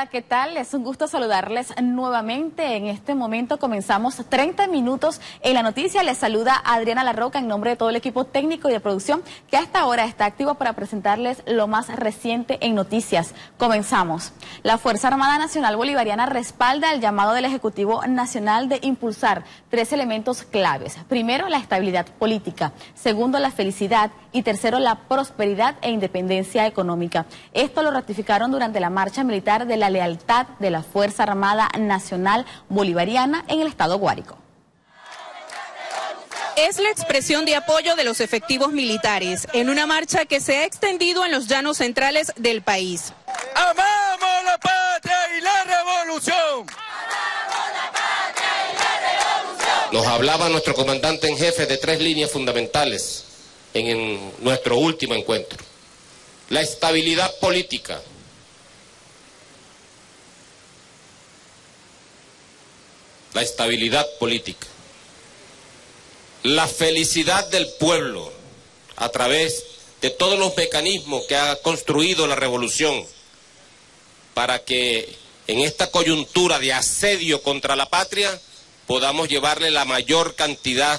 Hola, ¿qué tal? Es un gusto saludarles nuevamente. En este momento comenzamos 30 minutos en la noticia. Les saluda Adriana Larroca en nombre de todo el equipo técnico y de producción que hasta ahora está activo para presentarles lo más reciente en noticias. Comenzamos. La Fuerza Armada Nacional Bolivariana respalda el llamado del Ejecutivo Nacional de impulsar 3 elementos claves. Primero, la estabilidad política. Segundo, la felicidad. Y tercero, la prosperidad e independencia económica. Esto lo ratificaron durante la marcha militar de la lealtad de la Fuerza Armada Nacional Bolivariana en el estado Guárico. Es la expresión de apoyo de los efectivos militares en una marcha que se ha extendido en los llanos centrales del país. ¡Amamos la patria y la revolución! Nos hablaba nuestro comandante en jefe de 3 líneas fundamentales en nuestro último encuentro. La estabilidad política, la felicidad del pueblo a través de todos los mecanismos que ha construido la revolución para que en esta coyuntura de asedio contra la patria podamos llevarle la mayor cantidad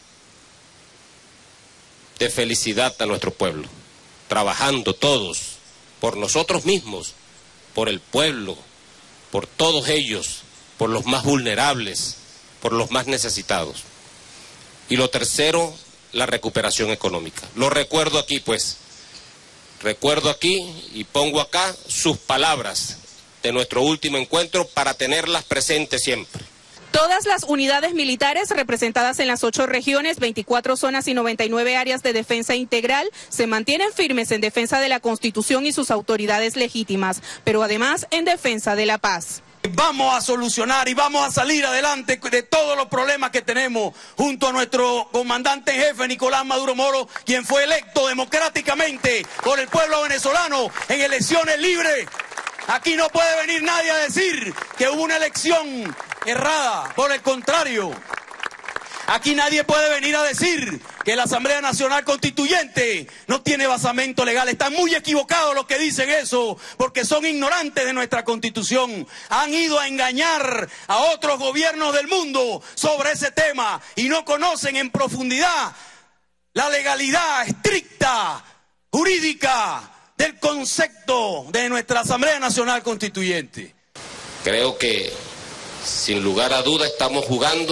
de felicidad a nuestro pueblo, trabajando todos por nosotros mismos, por el pueblo, por todos ellos, por los más vulnerables, por los más necesitados. Y lo tercero, la recuperación económica. Lo recuerdo aquí, pues. Recuerdo aquí y pongo acá sus palabras de nuestro último encuentro para tenerlas presentes siempre. Todas las unidades militares representadas en las 8 regiones, 24 zonas y 99 áreas de defensa integral se mantienen firmes en defensa de la Constitución y sus autoridades legítimas, pero además en defensa de la paz. Vamos a solucionar y vamos a salir adelante de todos los problemas que tenemos junto a nuestro comandante en jefe Nicolás Maduro Moro, quien fue electo democráticamente por el pueblo venezolano en elecciones libres. Aquí no puede venir nadie a decir que hubo una elección errada, por el contrario. Aquí nadie puede venir a decir que la Asamblea Nacional Constituyente no tiene basamento legal. Están muy equivocados los que dicen eso, porque son ignorantes de nuestra Constitución. Han ido a engañar a otros gobiernos del mundo sobre ese tema y no conocen en profundidad la legalidad estricta, jurídica, del concepto de nuestra Asamblea Nacional Constituyente. Creo que, sin lugar a duda, estamos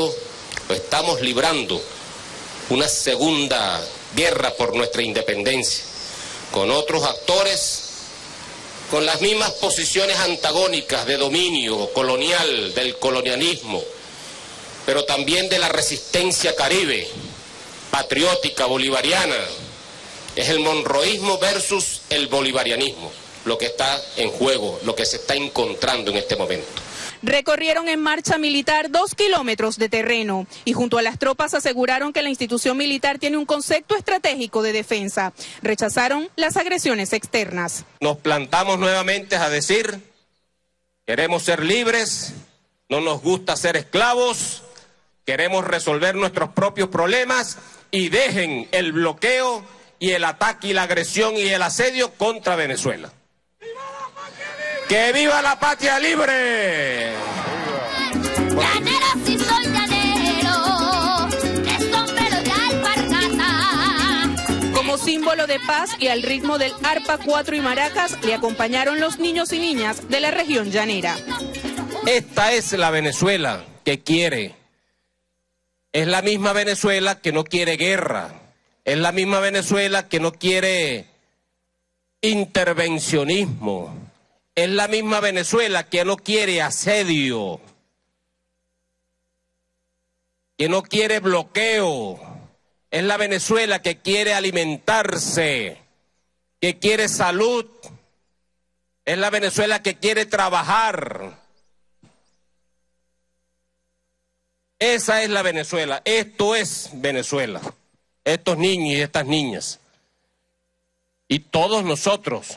librando una segunda guerra por nuestra independencia, con otros actores, con las mismas posiciones antagónicas de dominio colonial, del colonialismo, pero también de la resistencia caribe, patriótica, bolivariana. Es el monroísmo versus el bolivarianismo, lo que está en juego, lo que se está encontrando en este momento. Recorrieron en marcha militar 2 kilómetros de terreno y junto a las tropas aseguraron que la institución militar tiene un concepto estratégico de defensa. Rechazaron las agresiones externas. Nos plantamos nuevamente a decir, queremos ser libres, no nos gusta ser esclavos, queremos resolver nuestros propios problemas y dejen el bloqueo y el ataque y la agresión y el asedio contra Venezuela. ¡Que viva la patria libre! Llanero, si soy llanero, de sombrero de alpargata. Como símbolo de paz y al ritmo del arpa, 4 y maracas, le acompañaron los niños y niñas de la región llanera. Esta es la Venezuela que quiere. Es la misma Venezuela que no quiere guerra. Es la misma Venezuela que no quiere intervencionismo. Es la misma Venezuela que no quiere asedio, que no quiere bloqueo. Es la Venezuela que quiere alimentarse, que quiere salud. Es la Venezuela que quiere trabajar. Esa es la Venezuela. Esto es Venezuela. Estos niños y estas niñas. Y todos nosotros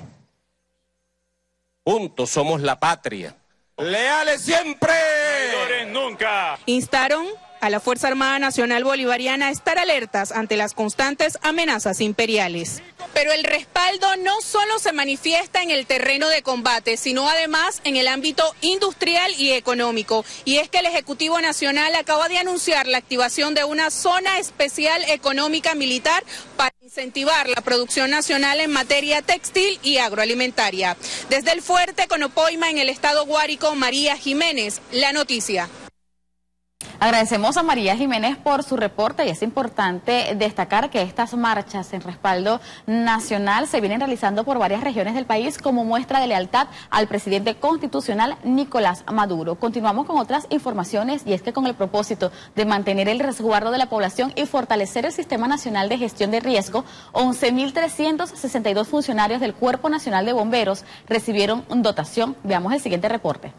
juntos somos la patria. ¡Leales siempre! ¡Traidores nunca! Instaron a la Fuerza Armada Nacional Bolivariana a estar alertas ante las constantes amenazas imperiales. Pero el respaldo no solo se manifiesta en el terreno de combate, sino además en el ámbito industrial y económico. Y es que el Ejecutivo Nacional acaba de anunciar la activación de una zona especial económica militar para incentivar la producción nacional en materia textil y agroalimentaria. Desde el fuerte Conopoima, en el estado Guárico, María Jiménez, La Noticia. Agradecemos a María Jiménez por su reporte y es importante destacar que estas marchas en respaldo nacional se vienen realizando por varias regiones del país como muestra de lealtad al presidente constitucional Nicolás Maduro. Continuamos con otras informaciones y es que con el propósito de mantener el resguardo de la población y fortalecer el Sistema Nacional de Gestión de Riesgo, 11.362 funcionarios del Cuerpo Nacional de Bomberos recibieron dotación. Veamos el siguiente reporte.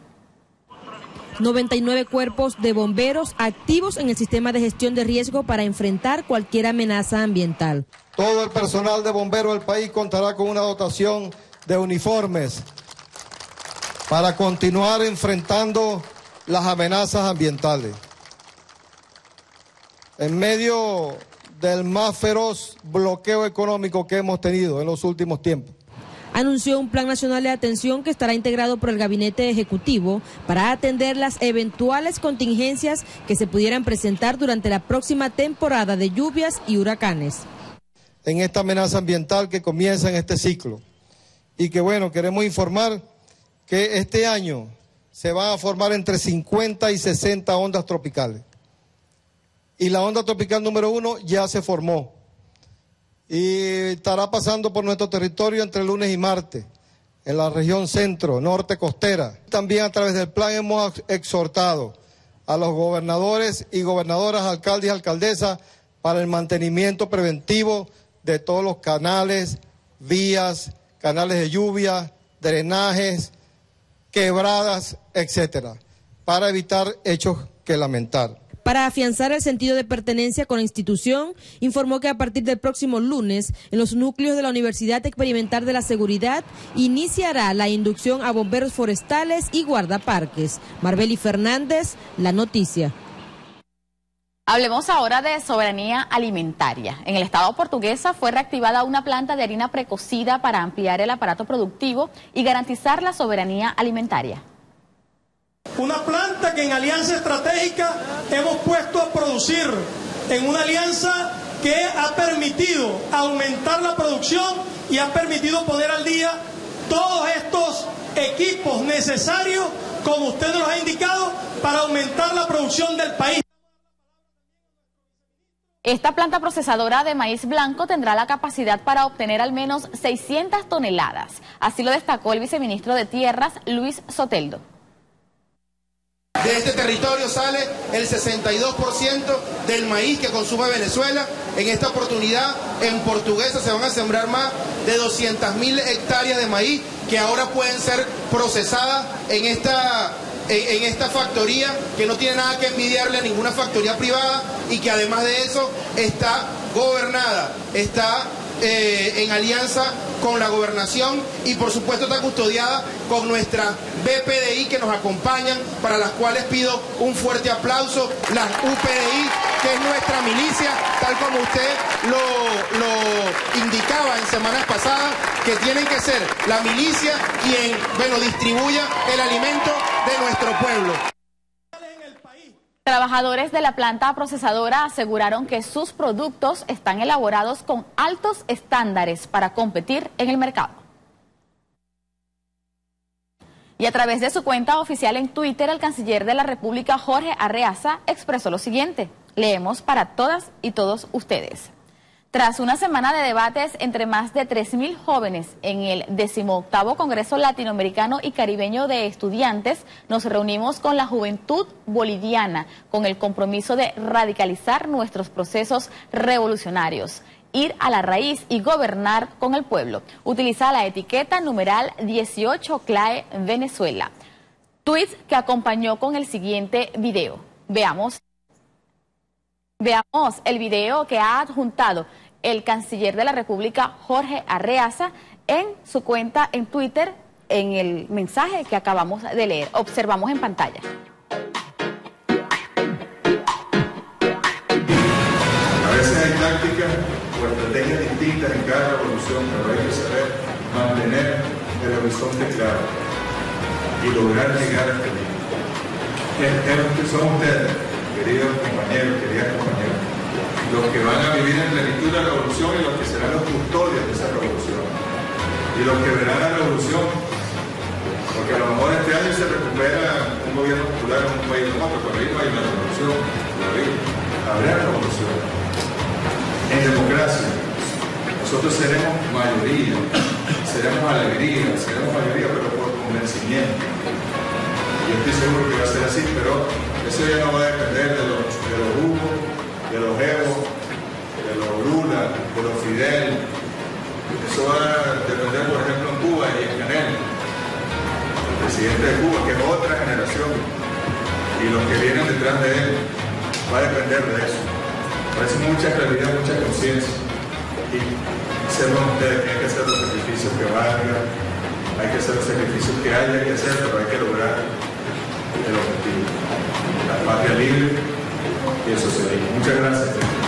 99 cuerpos de bomberos activos en el sistema de gestión de riesgo para enfrentar cualquier amenaza ambiental. Todo el personal de bomberos del país contará con una dotación de uniformes para continuar enfrentando las amenazas ambientales. En medio del más feroz bloqueo económico que hemos tenido en los últimos tiempos, anunció un plan nacional de atención que estará integrado por el gabinete ejecutivo para atender las eventuales contingencias que se pudieran presentar durante la próxima temporada de lluvias y huracanes. En esta amenaza ambiental que comienza en este ciclo y que bueno, queremos informar que este año se van a formar entre 50 y 60 ondas tropicales y la onda tropical número 1 ya se formó. Y estará pasando por nuestro territorio entre lunes y martes, en la región centro, norte costera. También a través del plan hemos exhortado a los gobernadores y gobernadoras, alcaldes y alcaldesas para el mantenimiento preventivo de todos los canales, vías, canales de lluvia, drenajes, quebradas, etcétera, para evitar hechos que lamentar. Para afianzar el sentido de pertenencia con la institución, informó que a partir del próximo lunes, en los núcleos de la Universidad Experimental de la Seguridad, iniciará la inducción a bomberos forestales y guardaparques. Marbeli Fernández, La Noticia. Hablemos ahora de soberanía alimentaria. En el estado portuguesa fue reactivada una planta de harina precocida para ampliar el aparato productivo y garantizar la soberanía alimentaria. Una planta que en alianza estratégica hemos puesto a producir, en una alianza que ha permitido aumentar la producción y ha permitido poner al día todos estos equipos necesarios, como usted nos ha indicado, para aumentar la producción del país. Esta planta procesadora de maíz blanco tendrá la capacidad para obtener al menos 600 toneladas. Así lo destacó el viceministro de Tierras, Luis Soteldo. De este territorio sale el 62% del maíz que consume Venezuela. En esta oportunidad, en Portuguesa se van a sembrar más de 200.000 hectáreas de maíz que ahora pueden ser procesadas en esta factoría, que no tiene nada que envidiarle a ninguna factoría privada y que además de eso está gobernada, está en alianza con la gobernación y por supuesto está custodiada con nuestra BPDI que nos acompañan, para las cuales pido un fuerte aplauso. Las UPDI, que es nuestra milicia, tal como usted lo indicaba en semanas pasadas, que tienen que ser la milicia quien, distribuya el alimento de nuestro pueblo. Trabajadores de la planta procesadora aseguraron que sus productos están elaborados con altos estándares para competir en el mercado. Y a través de su cuenta oficial en Twitter, el canciller de la República, Jorge Arreaza, expresó lo siguiente. Leemos para todas y todos ustedes. Tras una semana de debates entre más de 3.000 jóvenes en el 18º Congreso Latinoamericano y Caribeño de Estudiantes, nos reunimos con la juventud boliviana con el compromiso de radicalizar nuestros procesos revolucionarios, ir a la raíz y gobernar con el pueblo. Utiliza la etiqueta numeral 18 CLAE Venezuela. Tweet que acompañó con el siguiente video. Veamos el video que ha adjuntado el canciller de la República, Jorge Arreaza, en su cuenta en Twitter, en el mensaje que acabamos de leer. Observamos en pantalla. A veces hay tácticas o estrategias distintas en cada revolución, pero hay que saber mantener el horizonte claro y lograr llegar hasta allí. Son ustedes, queridos compañeros, queridas compañeras, los que van a vivir en plenitud la revolución y los que serán los custodios de esa revolución. Y los que verán la revolución, porque a lo mejor este año se recupera un gobierno popular en un país como otro, pero ahí no hay una revolución, habrá revolución. En democracia, nosotros seremos mayoría, seremos alegría, seremos mayoría, pero por convencimiento. Y estoy seguro que va a ser así, pero eso ya no va a depender de los Hugo, de los Evo, de los Lula, de los Fidel. Eso va a depender, por ejemplo, en Cuba y en Canel, el presidente de Cuba, que es otra generación, y los que vienen detrás de él, va a depender de eso. Parece mucha claridad, mucha conciencia. Y sepan ustedes que hay que hacer los sacrificios que valgan, hay que hacer los sacrificios que haya que hacer, pero hay que lograr el objetivo. La patria libre y el socialismo. Muchas gracias.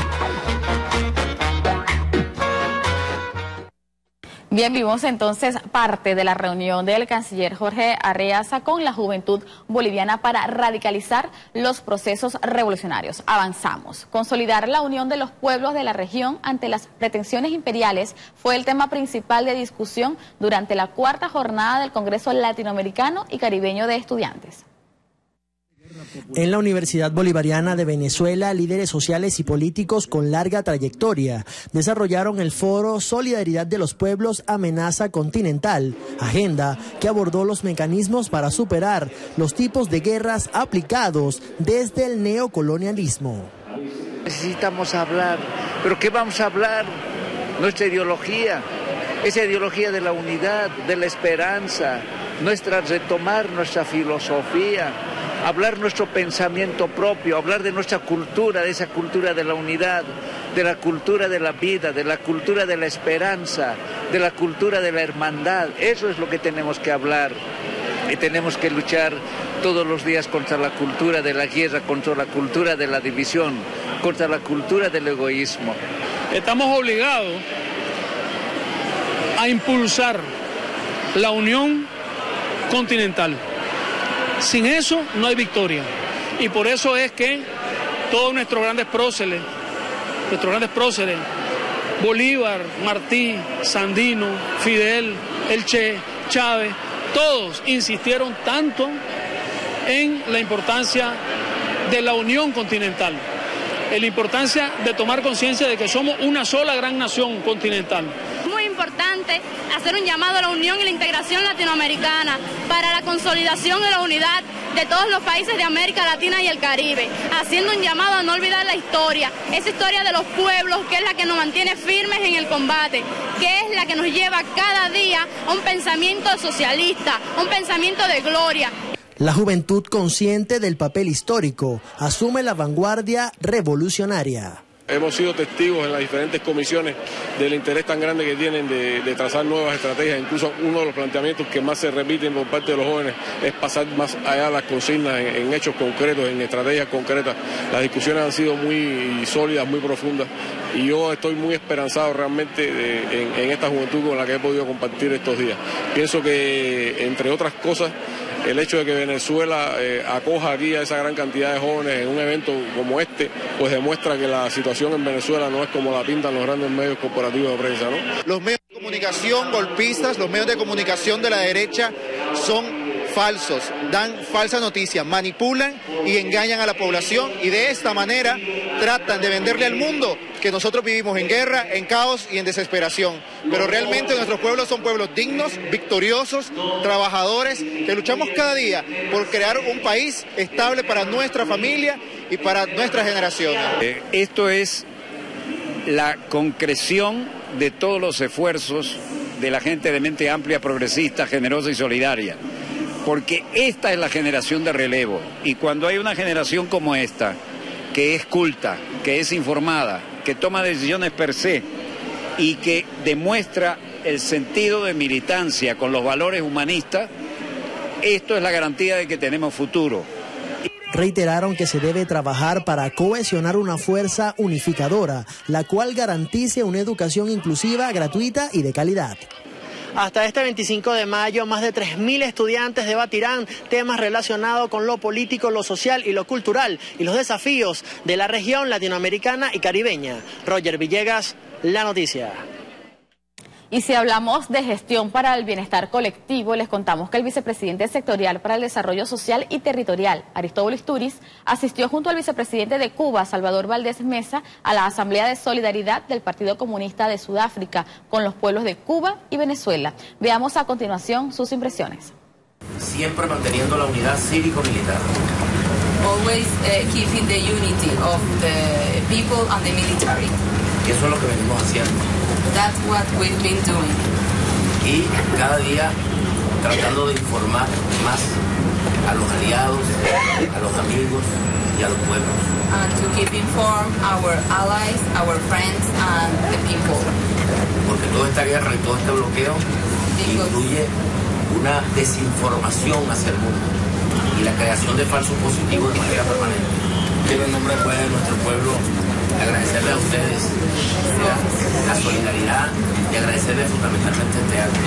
Bien, vimos entonces parte de la reunión del canciller Jorge Arreaza con la juventud boliviana para radicalizar los procesos revolucionarios. Avanzamos. Consolidar la unión de los pueblos de la región ante las pretensiones imperiales fue el tema principal de discusión durante la cuarta jornada del Congreso Latinoamericano y Caribeño de Estudiantes. En la Universidad Bolivariana de Venezuela, líderes sociales y políticos con larga trayectoria desarrollaron el foro Solidaridad de los Pueblos, Amenaza Continental, agenda que abordó los mecanismos para superar los tipos de guerras aplicados desde el neocolonialismo. Necesitamos hablar, pero ¿qué vamos a hablar? Nuestra ideología, esa ideología de la unidad, de la esperanza, retomar nuestra filosofía, hablar nuestro pensamiento propio, hablar de nuestra cultura, de esa cultura de la unidad, de la cultura de la vida, de la cultura de la esperanza, de la cultura de la hermandad. Eso es lo que tenemos que hablar. Y tenemos que luchar todos los días contra la cultura de la guerra, contra la cultura de la división, contra la cultura del egoísmo. Estamos obligados a impulsar la unión continental. Sin eso no hay victoria. Y por eso es que todos nuestros grandes próceres, Bolívar, Martí, Sandino, Fidel, el Che, Chávez, todos insistieron tanto en la importancia de la unión continental, en la importancia de tomar conciencia de que somos una sola gran nación continental. Muy importante hacer un llamado a la unión y la integración latinoamericana para la consolidación de la unidad de todos los países de América Latina y el Caribe, haciendo un llamado a no olvidar la historia, esa historia de los pueblos que es la que nos mantiene firmes en el combate, que es la que nos lleva cada día a un pensamiento socialista, un pensamiento de gloria. La juventud, consciente del papel histórico, asume la vanguardia revolucionaria. Hemos sido testigos en las diferentes comisiones del interés tan grande que tienen de trazar nuevas estrategias. Incluso uno de los planteamientos que más se repiten por parte de los jóvenes es pasar más allá de las consignas en hechos concretos, en estrategias concretas. Las discusiones han sido muy sólidas, muy profundas, y yo estoy muy esperanzado realmente en esta juventud con la que he podido compartir estos días. Pienso que, entre otras cosas, el hecho de que Venezuela acoja aquí a esa gran cantidad de jóvenes en un evento como este, pues demuestra que la situación en Venezuela no es como la pintan los grandes medios corporativos de prensa, ¿no? Los medios de comunicación golpistas, los medios de comunicación de la derecha son falsos, dan falsa noticia, manipulan y engañan a la población, y de esta manera tratan de venderle al mundo que nosotros vivimos en guerra, en caos y en desesperación. Pero realmente nuestros pueblos son pueblos dignos, victoriosos, trabajadores, que luchamos cada día por crear un país estable para nuestra familia y para nuestras generaciones. Esto es la concreción de todos los esfuerzos de la gente de mente amplia, progresista, generosa y solidaria. Porque esta es la generación de relevo, y cuando hay una generación como esta, que es culta, que es informada, que toma decisiones per se y que demuestra el sentido de militancia con los valores humanistas, esto es la garantía de que tenemos futuro. Reiteraron que se debe trabajar para cohesionar una fuerza unificadora, la cual garantice una educación inclusiva, gratuita y de calidad. Hasta este 25 de mayo, más de 3.000 estudiantes debatirán temas relacionados con lo político, lo social y lo cultural y los desafíos de la región latinoamericana y caribeña. Roger Villegas, La Noticia. Y si hablamos de gestión para el bienestar colectivo, les contamos que el vicepresidente sectorial para el desarrollo social y territorial, Aristóbulo Istúriz, asistió junto al vicepresidente de Cuba, Salvador Valdés Mesa, a la Asamblea de Solidaridad del Partido Comunista de Sudáfrica con los pueblos de Cuba y Venezuela. Veamos a continuación sus impresiones. Siempre manteniendo la unidad cívico-militar. Always keeping the unity of the people and the military. Y eso es lo que venimos haciendo. That's what we've been doing. Y cada día tratando de informar más a los aliados, a los amigos y a los pueblos. And to keep informed our allies, our friends and the people. Porque toda esta guerra y todo este bloqueo incluye una desinformación hacia el mundo y la creación de falsos positivos de manera permanente. Quiero en nombre de nuestro pueblo agradecerle a ustedes la solidaridad y agradecerle fundamentalmente este acto.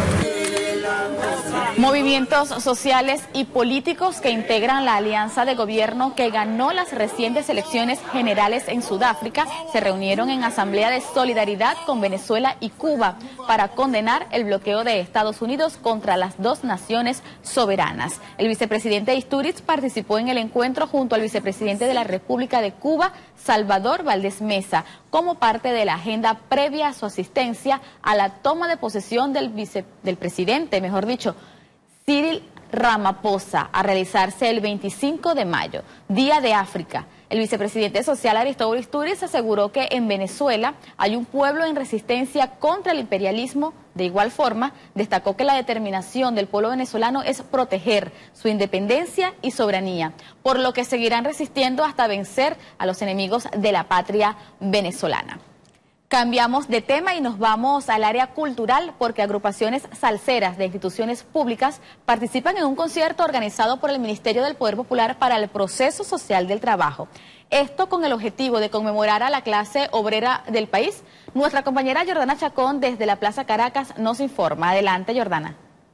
Movimientos sociales y políticos que integran la alianza de gobierno que ganó las recientes elecciones generales en Sudáfrica se reunieron en asamblea de solidaridad con Venezuela y Cuba para condenar el bloqueo de Estados Unidos contra las dos naciones soberanas. El vicepresidente Istúriz participó en el encuentro junto al vicepresidente de la República de Cuba, Salvador Valdés Mesa, como parte de la agenda previa a su asistencia a la toma de posesión del presidente, Cyril Ramaphosa, a realizarse el 25 de mayo, Día de África. El vicepresidente social Aristóbulo Istúriz aseguró que en Venezuela hay un pueblo en resistencia contra el imperialismo. De igual forma, destacó que la determinación del pueblo venezolano es proteger su independencia y soberanía, por lo que seguirán resistiendo hasta vencer a los enemigos de la patria venezolana. Cambiamos de tema y nos vamos al área cultural porque agrupaciones salseras de instituciones públicas participan en un concierto organizado por el Ministerio del Poder Popular para el Proceso Social del Trabajo. Esto con el objetivo de conmemorar a la clase obrera del país. Nuestra compañera Jordana Chacón desde la Plaza Caracas nos informa. Adelante, Jordana.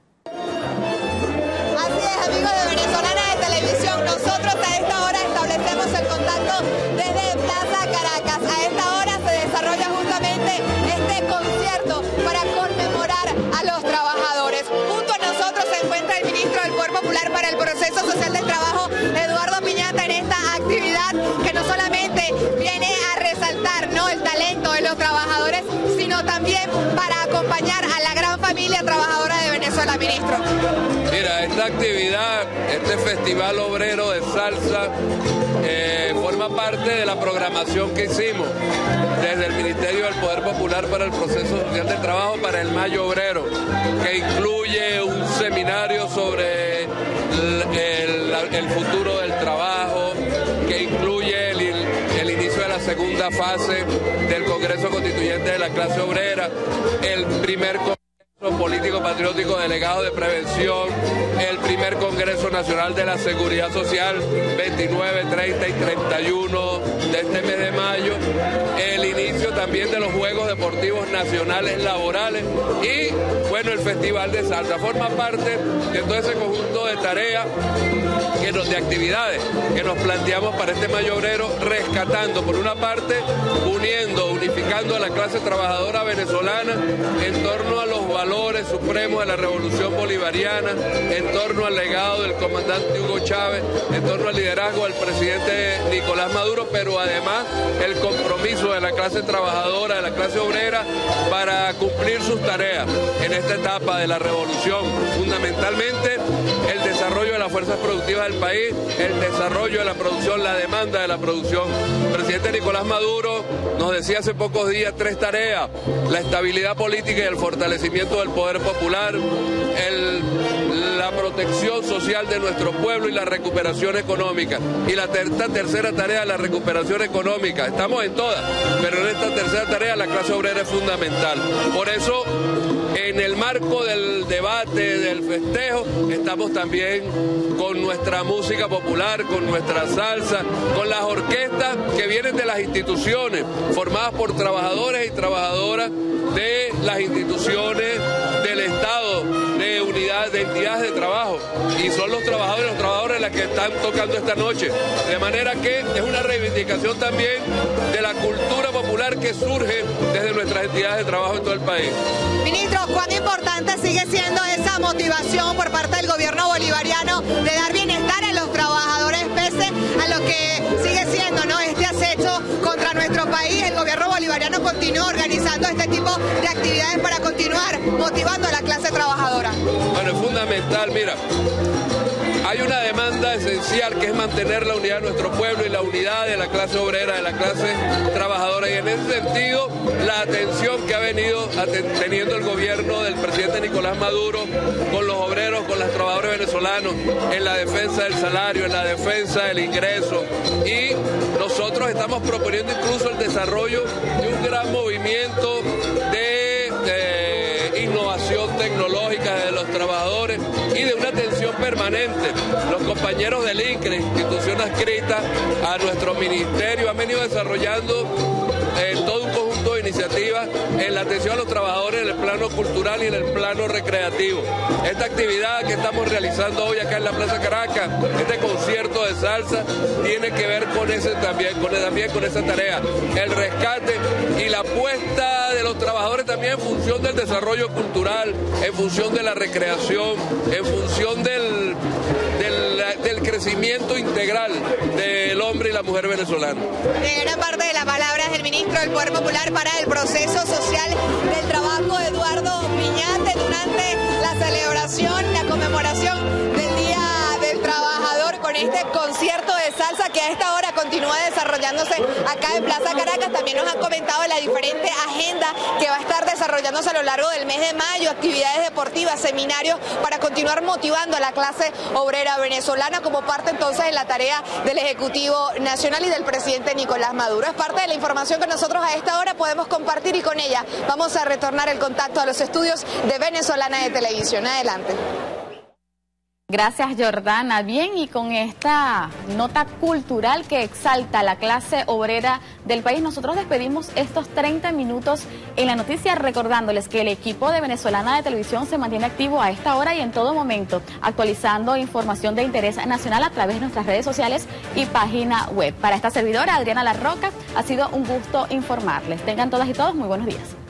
Así es, amigos de Venezolana de Televisión, nosotros a esta hora establecemos el contacto desde Plaza Caracas. A esta hora se desarrolla justamente este concierto para conmemorar a los trabajadores. Junto a nosotros se encuentra el ministro del Poder Popular para el Proceso Social del Trabajo, Eduardo Piñata, en esta actividad que no solamente viene a resaltar, ¿no?, el talento de los trabajadores, sino también para acompañar a la gran familia trabajadora de Venezuela, ministro. Mira, esta actividad, este festival obrero de salsa, forma parte de la programación que hicimos desde el Ministerio del Poder Popular para el Proceso Social del Trabajo para el Mayo Obrero, que incluye un seminario sobre el futuro del trabajo, que incluye el inicio de la segunda fase del Congreso Constituyente de la Clase Obrera, el primer político patriótico delegado de prevención, el primer Congreso Nacional de la Seguridad Social, 29, 30 y 31 de este mes de mayo, el inicio también de los Juegos Deportivos Nacionales Laborales y, bueno, el Festival de Salsa. Forma parte de todo ese conjunto de tareas, de actividades que nos planteamos para este Mayo Obrero, rescatando, por una parte, unificando a la clase trabajadora venezolana en torno a los valores supremos de la revolución bolivariana, en torno al legado del comandante Hugo Chávez, en torno al liderazgo del presidente Nicolás Maduro, pero además el compromiso de la clase trabajadora, de la clase obrera, para cumplir sus tareas en esta etapa de la revolución. Fundamentalmente, el desarrollo de las fuerzas productivas del país, el desarrollo de la producción, la demanda de la producción. El presidente Nicolás Maduro nos decía hace pocos días 3 tareas: la estabilidad política y el fortalecimiento del poder popular, la protección social de nuestro pueblo y la recuperación económica. Y la tercera tarea, la recuperación económica. Estamos en todas, pero en esta tercera tarea la clase obrera es fundamental. Por eso en el marco del debate, del festejo, estamos también con nuestra música popular, con nuestra salsa, con las orquestas que vienen de las instituciones, formadas por trabajadores y trabajadoras de las instituciones del Estado, de unidades, de entidades de trabajo, y son los trabajadores y las trabajadoras las que están tocando esta noche, de manera que es una reivindicación también de la cultura popular que surge desde nuestras entidades de trabajo en todo el país. Ministro, ¿cuán importante sigue siendo esa motivación por parte del gobierno bolivariano de dar bienestar a los trabajadores, pese a lo que sigue siendo, ¿no?, este acecho contra nuestro país? El gobierno bolivariano continúa organizando este tipo de actividades para continuar motivando a la clase trabajadora. Bueno, es fundamental, mira, hay una demanda esencial que es mantener la unidad de nuestro pueblo y la unidad de la clase obrera, de la clase trabajadora, y en ese sentido la atención que ha venido teniendo el gobierno del presidente Nicolás Maduro con los obreros, con los trabajadores venezolanos, en la defensa del salario, en la defensa del ingreso, y nosotros estamos proponiendo incluso el desarrollo de un gran movimiento de innovación tecnológica de los trabajadores y de una atención permanente. Los compañeros del INCRE, institución adscrita a nuestro ministerio, han venido desarrollando todo un conjunto de iniciativas en la atención a los trabajadores en el plano cultural y en el plano recreativo. Esta actividad que estamos realizando hoy acá en la Plaza Caracas, este concierto de salsa, tiene que ver con con esa tarea, el rescate y la apuesta de los trabajadores también en función del desarrollo cultural, en función de la recreación, en función del crecimiento integral del hombre y la mujer venezolana. De gran parte de las palabras del ministro del Poder Popular para el proceso social del trabajo, Eduardo Piñate, durante la celebración, la conmemoración del Día del Trabajador, con este concierto de salsa que a esta hora continúa desarrollándose acá en Plaza Caracas. También nos han comentado la diferente agenda que va a estar desarrollándose a lo largo del mes de mayo, actividades deportivas, seminarios, para continuar motivando a la clase obrera venezolana como parte entonces de la tarea del Ejecutivo Nacional y del presidente Nicolás Maduro. Es parte de la información que nosotros a esta hora podemos compartir, y con ella vamos a retornar el contacto a los estudios de Venezolana de Televisión. Adelante. Gracias, Jordana. Bien, y con esta nota cultural que exalta a la clase obrera del país, nosotros despedimos estos 30 minutos en la noticia, recordándoles que el equipo de Venezolana de Televisión se mantiene activo a esta hora y en todo momento, actualizando información de interés nacional a través de nuestras redes sociales y página web. Para esta servidora, Adriana La Roca, ha sido un gusto informarles. Tengan todas y todos muy buenos días.